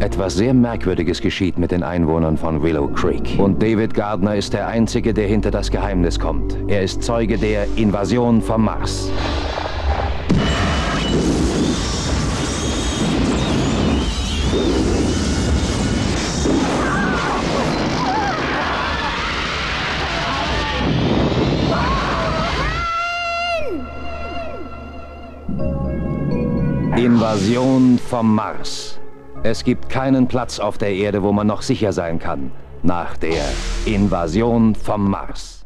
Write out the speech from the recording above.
Etwas sehr Merkwürdiges geschieht mit den Einwohnern von Willow Creek. Und David Gardner ist der Einzige, der hinter das Geheimnis kommt. Er ist Zeuge der Invasion vom Mars. Invasion vom Mars. Es gibt keinen Platz auf der Erde, wo man noch sicher sein kann. Nach der Invasion vom Mars.